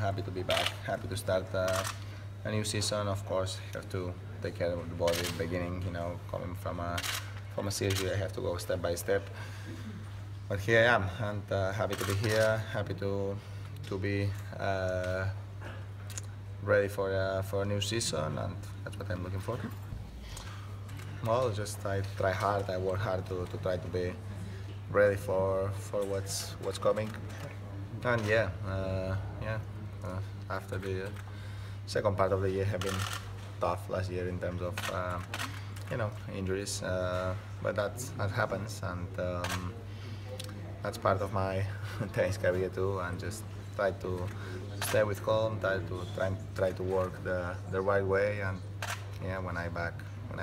happy to be back. Happy to start a new season. Of course, have to take care of the body at the beginning. You know, coming from a surgery, I have to go step by step. But here I am, and happy to be here. Happy to be ready for a new season, and that's what I'm looking for. Well, just I try hard. I work hard to try to be ready for what's coming. And after the second part of the year have been tough last year in terms of injuries, but that happens, and that's part of my tennis career too. And just try to stay with calm, try to work the right way, and yeah, when I'm back,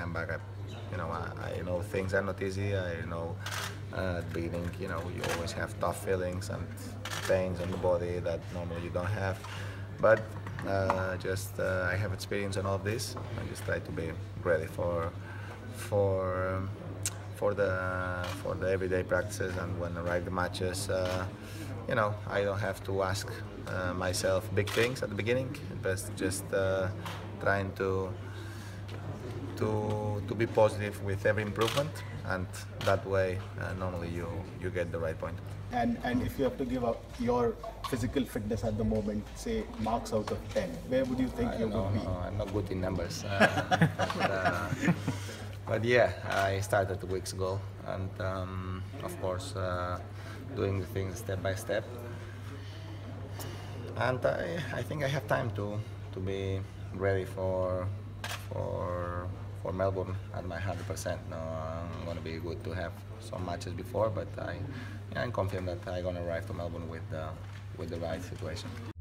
I know things are not easy. I know at the beginning, you always have tough feelings and pains on the body that normally you don't have. But I have experience in all of this. I just try to be ready for the everyday practices, and when I arrive the matches, I don't have to ask myself big things at the beginning, but just trying to be positive with every improvement, and that way normally you get the right point. And if you have to give up your physical fitness at the moment, say marks out of 10, where would you think you would be? I'm not good in numbers. But yeah, I started 2 weeks ago, and of course doing the things step by step. And I think I have time to be ready for Melbourne at my 100%. No, I'm going to be good to have some matches before, but I'm confident that I'm going to arrive to Melbourne with the right situation.